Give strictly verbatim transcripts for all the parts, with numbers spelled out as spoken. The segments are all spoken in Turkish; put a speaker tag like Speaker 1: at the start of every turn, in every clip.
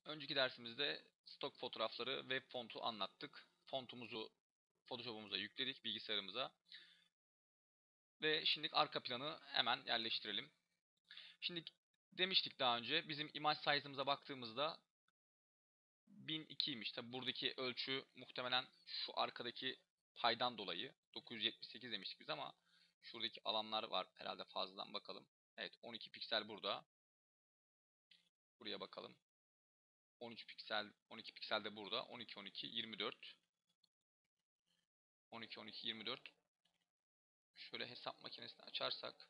Speaker 1: Önceki dersimizde stok fotoğrafları web fontu anlattık. Fontumuzu Photoshop'umuza yükledik bilgisayarımıza. Ve şimdi arka planı hemen yerleştirelim. Şimdi demiştik daha önce bizim image size'ımıza baktığımızda bin ikiymiş. Tabi buradaki ölçü muhtemelen şu arkadaki paydan dolayı dokuz yüz yetmiş sekiz demiştik biz ama şuradaki alanlar var herhalde fazladan bakalım. Evet, on iki piksel burada. Buraya bakalım. on üç piksel, on iki piksel de burada. on iki on iki yirmi dört. on iki on iki yirmi dört. Şöyle hesap makinesini açarsak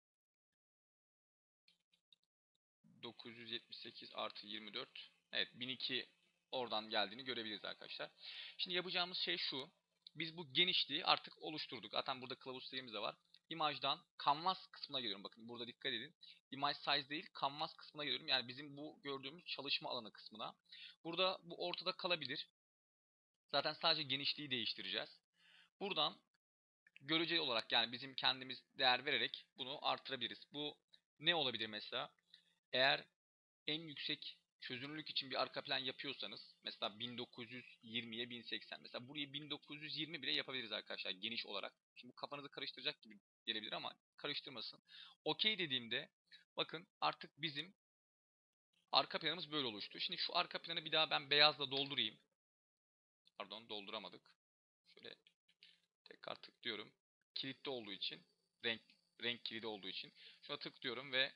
Speaker 1: dokuz yüz yetmiş sekiz artı yirmi dört. Evet, bin iki oradan geldiğini görebiliriz arkadaşlar. Şimdi yapacağımız şey şu. Biz bu genişliği artık oluşturduk. Zaten burada kılavuz sitemiz de var. Image'dan Canvas kısmına geliyorum. Bakın burada dikkat edin. Image size değil, Canvas kısmına geliyorum. Yani bizim bu gördüğümüz çalışma alanı kısmına. Burada bu ortada kalabilir. Zaten sadece genişliği değiştireceğiz. Buradan göreceli olarak yani bizim kendimiz değer vererek bunu artırabiliriz. Bu ne olabilir mesela? Eğer en yüksek çözünürlük için bir arka plan yapıyorsanız mesela bin dokuz yüz yirmiye bin seksen mesela burayı bin dokuz yüz yirmi bile yapabiliriz arkadaşlar geniş olarak. Şimdi bu kafanızı karıştıracak gibi gelebilir ama karıştırmasın. Okey dediğimde bakın artık bizim arka planımız böyle oluştu. Şimdi şu arka planı bir daha ben beyazla doldurayım. Pardon, dolduramadık. Şöyle tekrar tıklıyorum. Kilitli olduğu için, renk renk kilidi olduğu için şuna tıklıyorum ve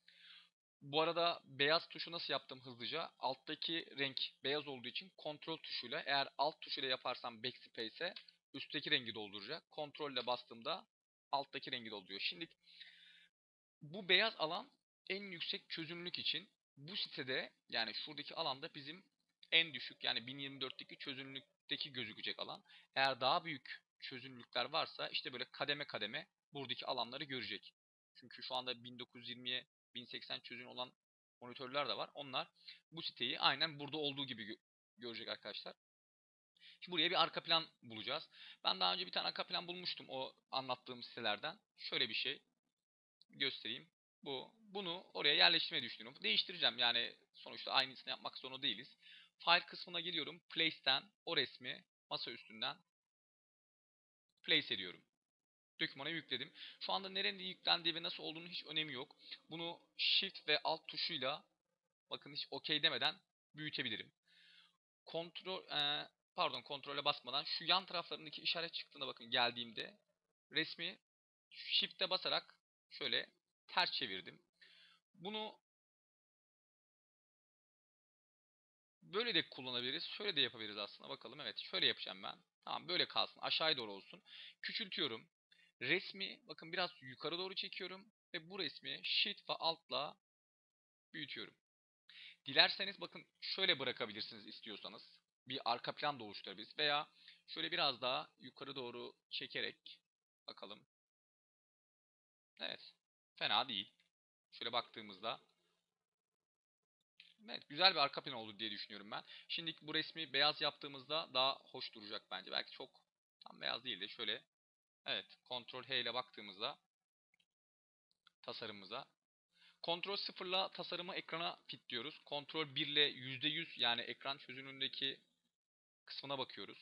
Speaker 1: bu arada beyaz tuşu nasıl yaptım hızlıca? Alttaki renk beyaz olduğu için kontrol tuşuyla, eğer alt tuşuyla yaparsam backspace'e üstteki rengi dolduracak. Kontrol ile bastığımda alttaki rengi dolduruyor. Şimdi bu beyaz alan en yüksek çözünürlük için bu sitede, yani şuradaki alanda bizim en düşük, yani bin yirmi dörtteki çözünürlükteki gözükecek alan. Eğer daha büyük çözünürlükler varsa işte böyle kademe kademe buradaki alanları görecek. Çünkü şu anda bin dokuz yüz yirmiye bin seksen çözünürlüğü olan monitörler de var. Onlar bu siteyi aynen burada olduğu gibi gö görecek arkadaşlar. Şimdi buraya bir arka plan bulacağız. Ben daha önce bir tane arka plan bulmuştum o anlattığım sitelerden. Şöyle bir şey göstereyim. Bu. Bunu oraya yerleştirmeyi düşünüyorum. Değiştireceğim. Yani sonuçta aynısını yapmak zorunda değiliz. File kısmına geliyorum. Place'ten o resmi masa üstünden place ediyorum. Dokümana yükledim. Şu anda nerede yüklendiği ve nasıl olduğunu hiç önemi yok. Bunu Shift ve Alt tuşuyla bakın hiç OK demeden büyütebilirim. Kontrol e, pardon kontrole basmadan şu yan taraflarındaki işaret çıktığında bakın geldiğimde resmi Shift'e basarak şöyle ters çevirdim. Bunu böyle de kullanabiliriz. Şöyle de yapabiliriz aslında. Bakalım, evet. Şöyle yapacağım ben. Tamam, böyle kalsın. Aşağıya doğru olsun. Küçültüyorum. Resmi bakın biraz yukarı doğru çekiyorum. Ve bu resmi Shift ve Alt'la büyütüyorum. Dilerseniz bakın şöyle bırakabilirsiniz istiyorsanız. Bir arka plan da oluşturabiliriz. Veya şöyle biraz daha yukarı doğru çekerek bakalım. Evet. Fena değil. Şöyle baktığımızda evet, güzel bir arka plan oldu diye düşünüyorum ben. Şimdi bu resmi beyaz yaptığımızda daha hoş duracak bence. Belki çok tam beyaz değil de şöyle. Evet, Ctrl H ile baktığımızda tasarımımıza. Ctrl sıfır ile tasarımı ekrana fitliyoruz. Ctrl bir ile yüzde yüz yani ekran çözünürlüğündeki kısmına bakıyoruz.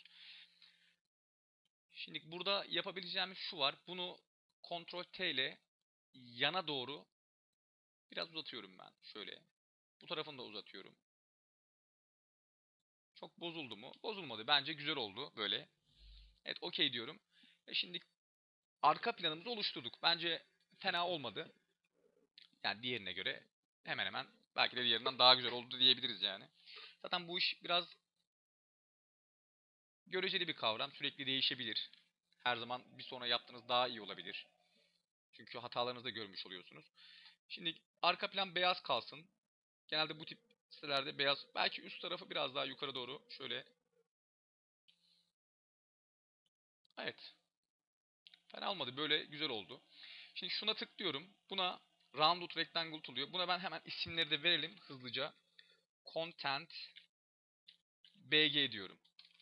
Speaker 1: Şimdi burada yapabileceğimiz şu var. Bunu Ctrl T ile yana doğru biraz uzatıyorum ben. Şöyle. Bu tarafını da uzatıyorum. Çok bozuldu mu? Bozulmadı. Bence güzel oldu böyle. Evet, okey diyorum. Ve şimdi arka planımızı oluşturduk. Bence fena olmadı. Yani diğerine göre hemen hemen belki de diğerinden daha güzel oldu diyebiliriz yani. Zaten bu iş biraz göreceli bir kavram. Sürekli değişebilir. Her zaman bir sonra yaptığınız daha iyi olabilir. Çünkü hatalarınızı da görmüş oluyorsunuz. Şimdi arka plan beyaz kalsın. Genelde bu tip sitelerde beyaz. Belki üst tarafı biraz daha yukarı doğru şöyle. Evet. Fena olmadı. Böyle güzel oldu. Şimdi şuna tıklıyorum. Buna rounded rectangle oluyor. Buna ben hemen isimleri de verelim hızlıca. Content B G diyorum.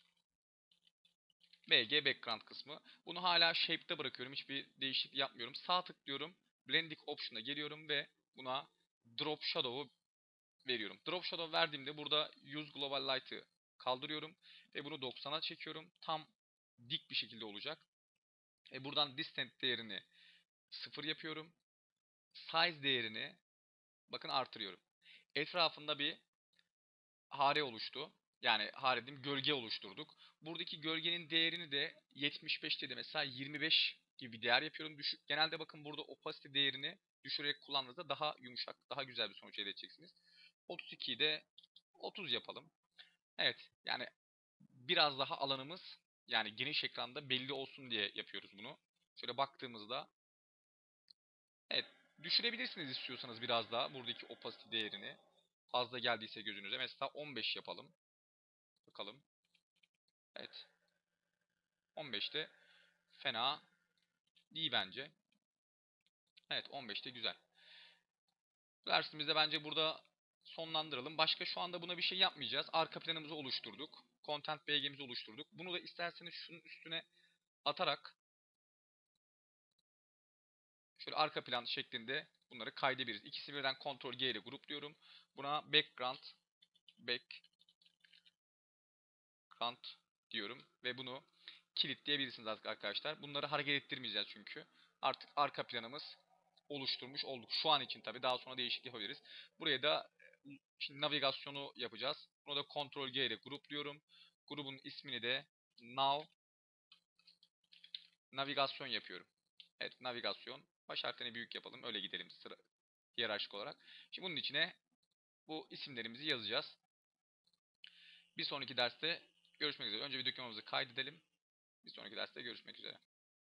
Speaker 1: B G background kısmı. Bunu hala shape'te bırakıyorum. Hiçbir değişiklik yapmıyorum. Sağ tıklıyorum. Blending option'a geliyorum ve buna drop shadow'u veriyorum. Drop Shadow verdiğimde burada Use Global Light'ı kaldırıyorum ve bunu doksana çekiyorum. Tam dik bir şekilde olacak. E buradan Distant değerini sıfır yapıyorum. Size değerini bakın artırıyorum. Etrafında bir hare oluştu. Yani hare dedim, gölge oluşturduk. Buradaki gölgenin değerini de yetmiş beş dedi mesela yirmi beş gibi bir değer yapıyorum. Düşük. Genelde bakın burada opacity değerini düşürerek kullandığınızda daha yumuşak, daha güzel bir sonuç elde edeceksiniz. otuz ikiyi de otuz yapalım. Evet, yani biraz daha alanımız, yani geniş ekranda belli olsun diye yapıyoruz bunu. Şöyle baktığımızda evet, düşürebilirsiniz istiyorsanız biraz daha buradaki opacity değerini. Fazla geldiyse gözünüze. Mesela on beş yapalım. Bakalım. Evet. on beşte fena değil bence. Evet, on beşte güzel. Dersimizde bence burada sonlandıralım. Başka şu anda buna bir şey yapmayacağız. Arka planımızı oluşturduk. Content B G'mizi oluşturduk. Bunu da isterseniz şunun üstüne atarak şöyle arka plan şeklinde bunları kaydederiz. İkisi birden Ctrl G ile grupluyorum. Buna background background diyorum ve bunu kilitleyebilirsiniz artık arkadaşlar. Bunları hareket ettirmeyeceğiz çünkü. Artık arka planımız oluşturmuş olduk. Şu an için tabii, daha sonra değişiklik yapabiliriz. Buraya da şimdi navigasyonu yapacağız. Bunu da Ctrl G ile grupluyorum. Grubun ismini de Nav navigasyon yapıyorum. Evet, navigasyon. Baş harflerini büyük yapalım. Öyle gidelim sıra hiyerarşik olarak. Şimdi bunun içine bu isimlerimizi yazacağız. Bir sonraki derste görüşmek üzere. Önce bir dokümanımızı kaydedelim. Bir sonraki derste görüşmek üzere.